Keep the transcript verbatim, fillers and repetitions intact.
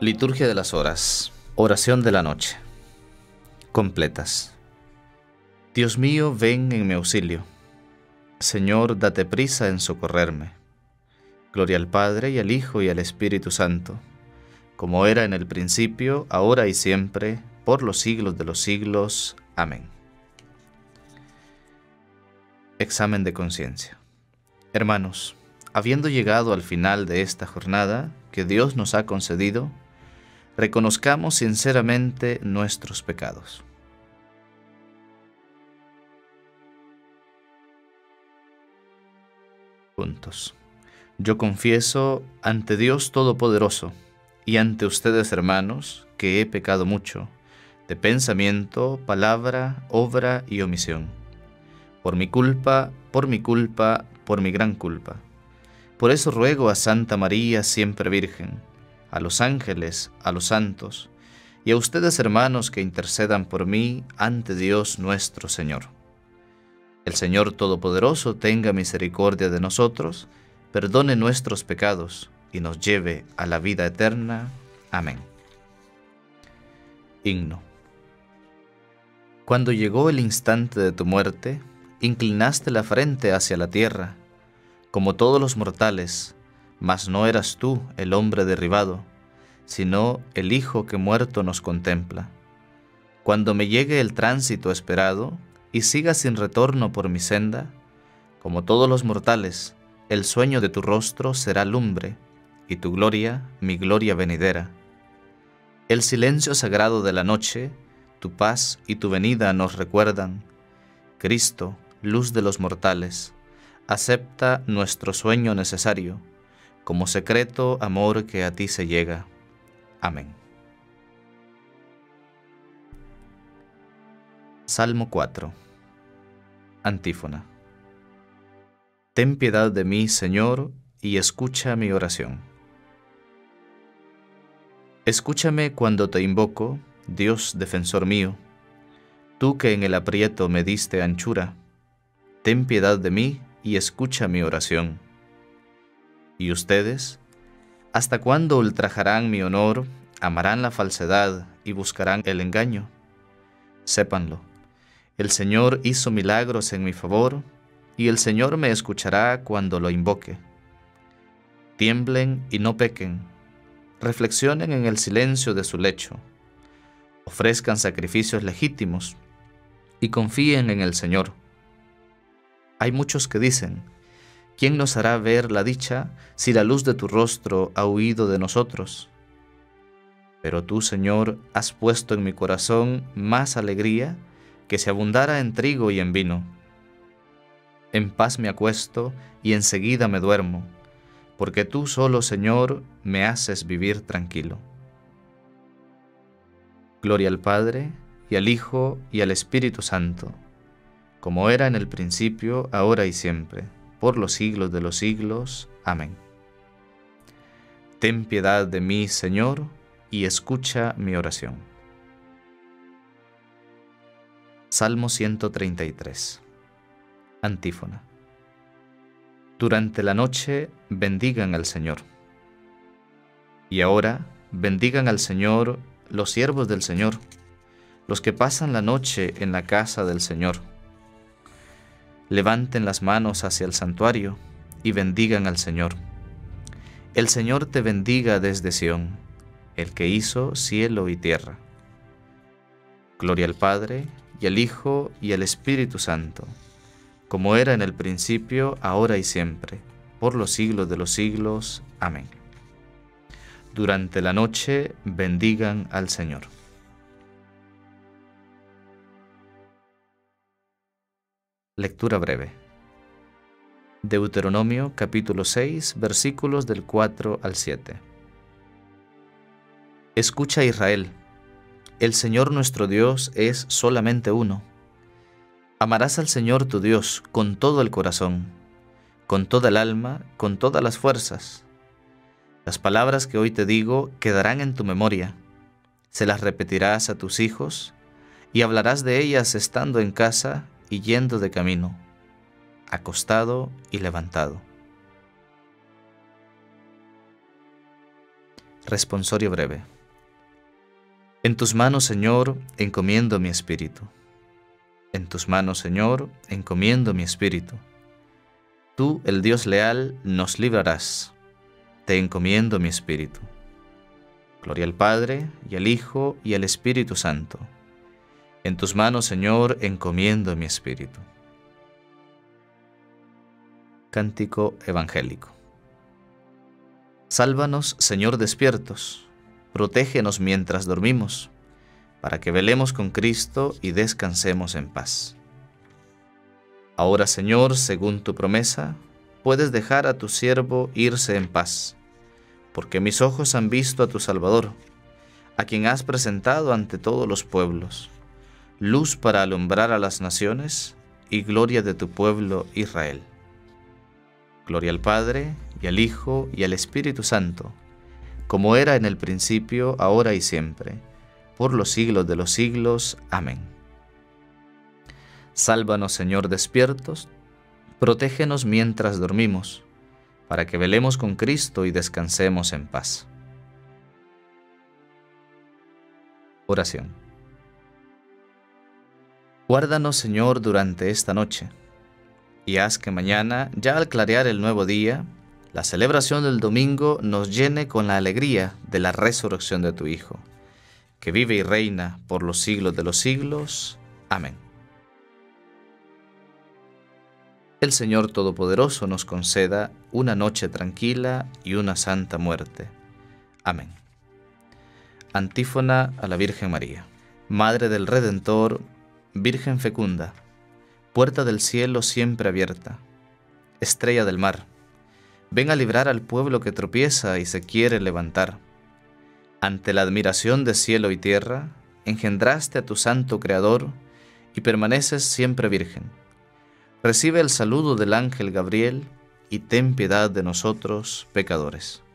Liturgia de las horas. Oración de la noche. Completas. Dios mío, ven en mi auxilio. Señor, date prisa en socorrerme. Gloria al Padre, y al Hijo, y al Espíritu Santo, como era en el principio, ahora y siempre, por los siglos de los siglos. Amén. Examen de conciencia. Hermanos, habiendo llegado al final de esta jornada que Dios nos ha concedido, reconozcamos sinceramente nuestros pecados. Juntos. Yo confieso ante Dios Todopoderoso y ante ustedes, hermanos, que he pecado mucho, de pensamiento, palabra, obra y omisión. Por mi culpa, por mi culpa, por mi gran culpa. Por eso ruego a Santa María, siempre Virgen, a los ángeles, a los santos, y a ustedes, hermanos, que intercedan por mí ante Dios nuestro Señor. El Señor Todopoderoso tenga misericordia de nosotros, perdone nuestros pecados y nos lleve a la vida eterna. Amén. Himno. Cuando llegó el instante de tu muerte, inclinaste la frente hacia la tierra, como todos los mortales, mas no eras tú el hombre derribado, sino el Hijo que muerto nos contempla. Cuando me llegue el tránsito esperado, y siga sin retorno por mi senda, como todos los mortales, el sueño de tu rostro será lumbre, y tu gloria, mi gloria venidera. El silencio sagrado de la noche, tu paz y tu venida nos recuerdan. Cristo, luz de los mortales, acepta nuestro sueño necesario, como secreto amor que a ti se llega. Amén. Salmo cuatro. Antífona. Ten piedad de mí, Señor, y escucha mi oración. Escúchame cuando te invoco, Dios defensor mío, tú que en el aprieto me diste anchura. Ten piedad de mí y escucha mi oración. ¿Y ustedes? ¿Hasta cuándo ultrajarán mi honor, amarán la falsedad y buscarán el engaño? Sépanlo, el Señor hizo milagros en mi favor, y el Señor me escuchará cuando lo invoque. Tiemblen y no pequen, reflexionen en el silencio de su lecho, ofrezcan sacrificios legítimos y confíen en el Señor. Hay muchos que dicen: ¿quién nos hará ver la dicha si la luz de tu rostro ha huido de nosotros? Pero tú, Señor, has puesto en mi corazón más alegría que si abundara en trigo y en vino. En paz me acuesto y enseguida me duermo, porque tú solo, Señor, me haces vivir tranquilo. Gloria al Padre, y al Hijo, y al Espíritu Santo, como era en el principio, ahora y siempre, por los siglos de los siglos. Amén. Ten piedad de mí, Señor, y escucha mi oración. Salmo ciento treinta y tres. Antífona. Durante la noche bendigan al Señor. Y ahora bendigan al Señor los siervos del Señor, los que pasan la noche en la casa del Señor. Levanten las manos hacia el santuario y bendigan al Señor. El Señor te bendiga desde Sión, el que hizo cielo y tierra. Gloria al Padre, y al Hijo, y al Espíritu Santo, como era en el principio, ahora y siempre, por los siglos de los siglos. Amén. Durante la noche bendigan al Señor. Lectura breve. Deuteronomio capítulo seis, versículos del cuatro al siete. Escucha, Israel, el Señor nuestro Dios es solamente uno. Amarás al Señor tu Dios con todo el corazón, con toda el alma, con todas las fuerzas. Las palabras que hoy te digo quedarán en tu memoria. Se las repetirás a tus hijos y hablarás de ellas estando en casa y yendo de camino, acostado y levantado. Responsorio breve. En tus manos, Señor, encomiendo mi espíritu. En tus manos, Señor, encomiendo mi espíritu. Tú, el Dios leal, nos librarás. Te encomiendo mi espíritu. Gloria al Padre, y al Hijo, y al Espíritu Santo. En tus manos, Señor, encomiendo mi espíritu. Cántico evangélico. Sálvanos, Señor, despiertos. Protégenos mientras dormimos, para que velemos con Cristo y descansemos en paz. Ahora, Señor, según tu promesa, puedes dejar a tu siervo irse en paz, porque mis ojos han visto a tu Salvador, a quien has presentado ante todos los pueblos, luz para alumbrar a las naciones y gloria de tu pueblo Israel. Gloria al Padre, y al Hijo, y al Espíritu Santo, como era en el principio, ahora y siempre, por los siglos de los siglos. Amén. Sálvanos, Señor, despiertos, protégenos mientras dormimos, para que velemos con Cristo y descansemos en paz. Oración. Guárdanos, Señor, durante esta noche, y haz que mañana, ya al clarear el nuevo día, la celebración del domingo nos llene con la alegría de la resurrección de tu Hijo, que vive y reina por los siglos de los siglos. Amén. El Señor Todopoderoso nos conceda una noche tranquila y una santa muerte. Amén. Antífona a la Virgen María. Madre del Redentor, Virgen fecunda, puerta del cielo siempre abierta, estrella del mar, ven a librar al pueblo que tropieza y se quiere levantar. Ante la admiración de cielo y tierra, engendraste a tu santo Creador y permaneces siempre virgen. Recibe el saludo del ángel Gabriel y ten piedad de nosotros, pecadores.